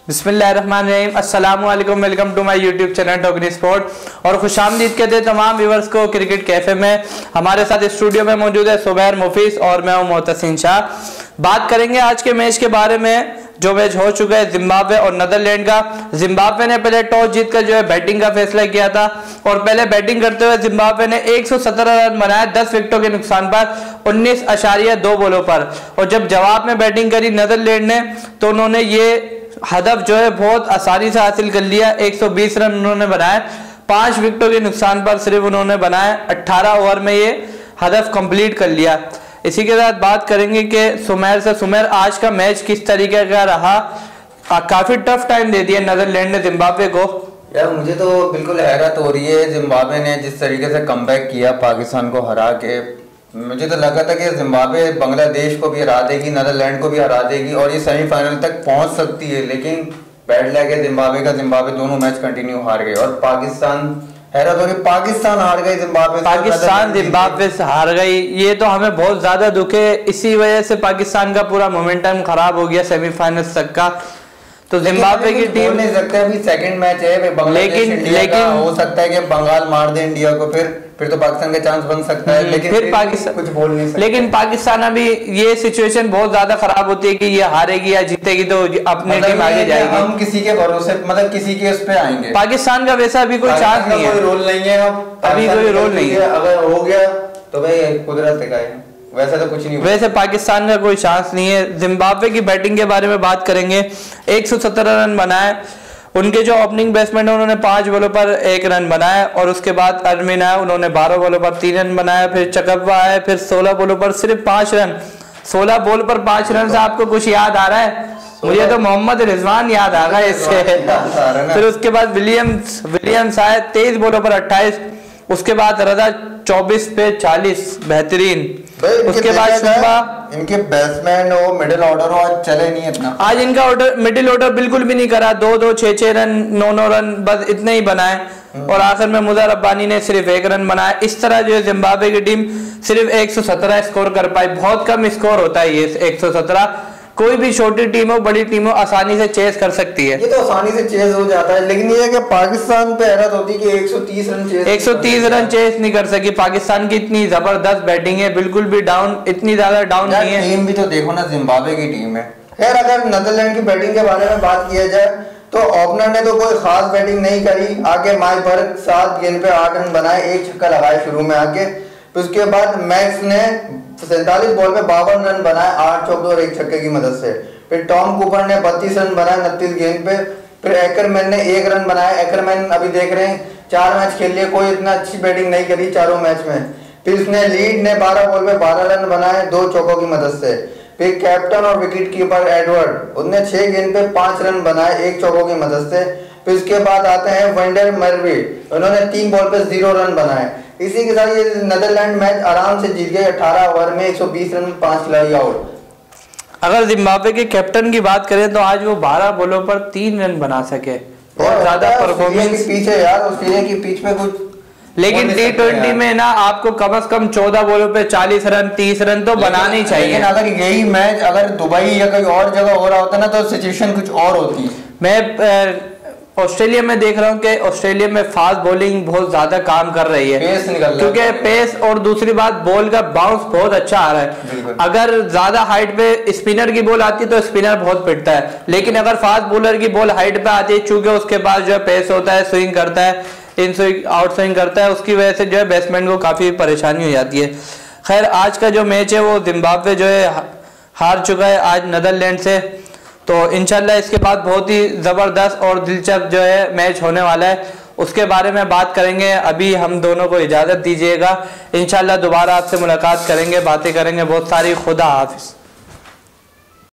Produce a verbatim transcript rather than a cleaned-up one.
बिस्मिल्लाहिर्रहमानिर्रहीम, अस्सलामु अलैकुम, welcome to my YouTube channel Tokni sport. और खुशामदीद कहते हैं तमाम व्यूवर्स को क्रिकेट कैफे में। हमारे साथ स्टूडियो में मौजूद है सुबैर मुफीस और मैं हूं मोहतसिन शाह। बात करेंगे आज के मैच के बारे में, जो मैच हो चुका है जिम्बाब्वे और नीदरलैंड का। जिम्बाब्वे ने पहले टॉस जीतकर जो है बैटिंग का फैसला किया था और पहले बैटिंग करते हुए जिम्बाब्वे ने एक सौ सत्रह रन बनाए दस विकेटों के नुकसान पर उन्नीस अशारिया दो बॉलों पर। और जब जवाब में बैटिंग करी नीदरलैंड ने तो उन्होंने ये हदफ जो है बहुत आसानी से हासिल कर लिया। एक सौ बीस रन उन्होंने बनाए, पांच विकेटों के नुकसान पर सिर्फ उन्होंने बनाए। अठारह ओवर में ये हदफ कंप्लीट कर लिया। इसी के साथ बात करेंगे कि सुमेर से सुमेर आज का मैच किस तरीके का रहा। आ, काफी टफ टाइम दे दिया नीदरलैंड ने जिम्बाब्वे को। यार मुझे तो बिल्कुल हैरत हो रही है जिम्बाब्वे ने जिस तरीके से कमबैक किया पाकिस्तान को हरा के। मुझे तो लगा था कि जिम्बाब्वे बांग्लादेश को भी हरा देगी, नीदरलैंड को भी हरा देगी और ये सेमीफाइनल तक पहुंच सकती है, लेकिन बैड लग है जिम्बाब्वे का। जिम्बाब्वे दोनों मैच कंटिन्यू हार गए और पाकिस्तान हैरत हो गई, पाकिस्तान हार गई जिम्बाब्वे से। पाकिस्तान जिम्बाब्वे से हार गई, ये तो हमें बहुत ज्यादा दुख है। इसी वजह से पाकिस्तान का पूरा मोमेंटम खराब हो गया सेमीफाइनल तक का। तो जिम्बाब्वे की टीम नहीं सकते, अभी सेकंड मैच है, लेकिन लेकिन हो सकता है कि बंगाल मार दे इंडिया को, फिर फिर तो पाकिस्तान का चांस बन सकता है। लेकिन फिर पाकिस्तान कुछ बोल नहीं सकते। लेकिन पाकिस्तान अभी ये सिचुएशन बहुत ज्यादा खराब होती है कि ये हारेगी या जीतेगी तो अपनी टीम आगे जाएगी। हम किसी के भरोसे मतलब किसी के उस पे आएंगे। पाकिस्तान का वैसा अभी कोई चांस नहीं है, कोई रोल नहीं है, अभी कोई रोल नहीं है। अगर हो गया तो भाई कुदरत का है, वैसे तो कुछ नहीं। वैसे पाकिस्तान का कोई चांस नहीं है। जिम्बाब्वे की बैटिंग के बारे में बात करेंगे। एक सौ सत्रह रन बनाए उनके जो ओपनिंग बैट्समैन है उन्होंने पांच बॉलों पर एक रन बनाया और उसके बाद अरमीन आया, उन्होंने बारह बॉलों पर तीन रन बनाया। फिर चकब्बा आया, फिर सोलह बॉलों पर सिर्फ पांच रन। सोलह बॉल पर पांच रन से आपको कुछ याद आ रहा है? मुझे तो मोहम्मद रिजवान याद आ रहा है इससे। फिर उसके बाद विलियम्स विलियम्स आए तेईस बॉलों पर अट्ठाईस। उसके बाद रजा चौबीस पे चालीस, बेहतरीन। उसके बाद इनके बैट्समैन हो मिडिल ऑर्डर हो आज चले नहीं इतना। आज इनका ऑर्डर मिडिल ऑर्डर बिल्कुल भी नहीं करा, दो दो छह छह रन नौ नौ रन बस इतने ही बनाए और आखिर में मुज़र रब्बानी ने सिर्फ एक रन बनाया। इस तरह जो है जिम्बाब्वे की टीम सिर्फ एक सौ सत्रह स्कोर कर पाई। बहुत कम स्कोर होता है ये एक सौ सत्रह। कोई भी छोटी टीम हो बड़ी टीम हो आसानी से चेस कर सकती है। ये तो आसानी से चेस हो जाता है, लेकिन ये है कि पाकिस्तान पे हैरत होती है कि एक सौ तीस रन चेस एक सौ तीस रन चेस नहीं कर सकी। पाकिस्तान की इतनी जबरदस्त बैटिंग है, बिल्कुल भी डाउन इतनी ज्यादा डाउन नहीं है। टीम भी तो देखो ना, जिम्बाब्वे की टीम है। खैर अगर नीदरलैंड की बैटिंग के बारे में बात किया जाए तो ओपनर ने तो कोई खास बैटिंग नहीं करी। आके माइक भरत सात गेंद पे आठ रन बनाए, एक छक्का लगाए शुरू में आके। फिर उसके बाद मैक्स ने सैंतालीस बॉल पे बावन रन बनाए, आठ चौके और एक छक्के की मदद से। फिर टॉम कूपर ने बत्तीस रन बनाए उनतीस गेंद पे। फिर एकरमैन ने एक रन बनाया। एकरमैन अभी देख रहे हैं चार मैच खेल लिए, कोई इतना अच्छी बैटिंग नहीं करी चारों मैच में। फिर उसने लीड ने बारह बॉल पे बारह रन बनाए दो चौकों की मदद से। फिर कैप्टन और विकेट कीपर एडवर्ड, उसने छह गेंद पे पांच रन बनाए एक चौकों की मदद से। फिर उसके बाद आते हैं वंडर मर्वी, उन्होंने तीन बॉल पे जीरो रन बनाए। इसी के साथ ये नीदरलैंड मैच आराम से जीत गए अठारह ओवर में एक सौ बीस रन, पांच खिलाड़ी आउट। अगर जिम्बाब्वे के कैप्टन की बात करें तो आज वो बारह बॉलों पर तीन रन बना सके। बहुत ज्यादा परफॉर्मेंस पीछे यार, ऑस्ट्रेलिया की पिच पे कुछ। लेकिन टी ट्वेंटी में ना आपको कम से कम चौदह बॉलों पे चालीस रन तीस रन तो बनाने ही चाहिए। लेकिन अगर यही मैच अगर दुबई या कोई और जगह हो रहा होता ना तो सिचुएशन कुछ और होती। मैं ऑस्ट्रेलिया में देख रहा हूँ कि ऑस्ट्रेलिया में फास्ट बॉलिंग बहुत ज्यादा काम कर रही है, पेस निकल क्योंकि पेस और दूसरी बात बॉल का बाउंस बहुत अच्छा आ रहा है। अगर ज्यादा हाइट पे स्पिनर की बॉल आती है तो स्पिनर बहुत पिटता है, लेकिन अगर फास्ट बॉलर की बॉल हाइट पे आती है चूंकि उसके पास जो है पेस होता है, स्विंग करता है, इन स्विंग आउट स्विंग करता है, उसकी वजह से जो है बैट्समैन को काफी परेशानी हो जाती है। खैर आज का जो मैच है वो जिम्बाब्वे जो है हार चुका है आज नीदरलैंड से। तो इंशाल्लाह इसके बाद बहुत ही ज़बरदस्त और दिलचस्प जो है मैच होने वाला है, उसके बारे में बात करेंगे। अभी हम दोनों को इजाज़त दीजिएगा, इंशाल्लाह दोबारा आपसे मुलाकात करेंगे, बातें करेंगे बहुत सारी। खुदा हाफिज़।